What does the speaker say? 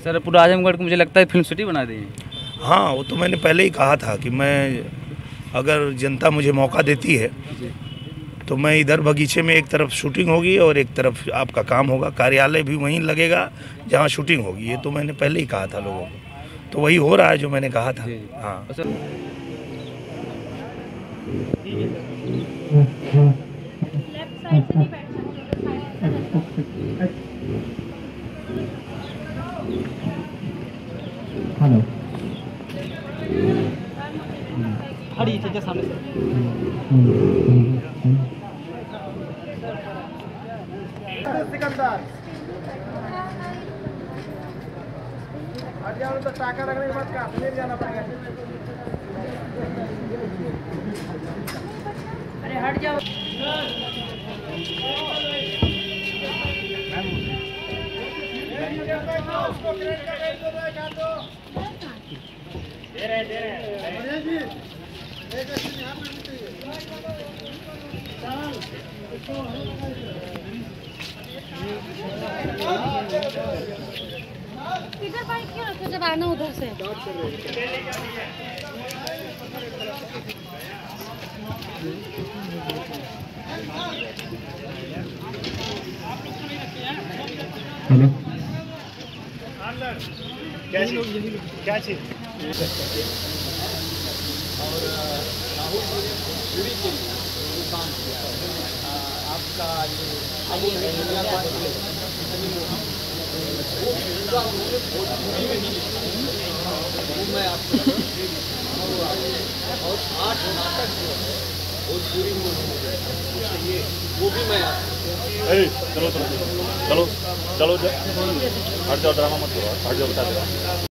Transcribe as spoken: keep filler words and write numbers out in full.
Sir पूरा आजमगढ़ को मुझे लगता है फिल्म सिटी बना दी। हाँ, वो तो मैंने पहले ही कहा था कि मैं अगर जनता मुझे मौका देती है तो मैं इधर बगीचे में एक तरफ शूटिंग होगी और एक तरफ आपका काम होगा, कार्यालय भी वहीं लगेगा जहाँ शूटिंग होगी। ये तो मैंने पहले ही कहा था लोगों को, तो वही हो रहा है जो मैंने कहा था। हाँ हेलो हरी चचा सामने से सिकंदर हट जाओ तो टाका रखने के बाद कश्मीर जाना पड़ेगा। अरे हट जाओ। उसको क्रेडिट का दे दो का तो दे रहे दे रहे अरे जी एक ऐसे यहां पे मिलती है इधर बाइक क्यों रखे जब आना उधर से। हेलो क्या चीज क्या चीज और राहुल जी ने पूरी के लिए काम किया है। आपका जो अमूल है वो मैं आपको और आठ नाटक जो है भोजपुरी में ये वो भी मैं आपको चलो चलो चलो चलो हट जाओ, ड्रामा मत करो, हट जाओ, बता दो।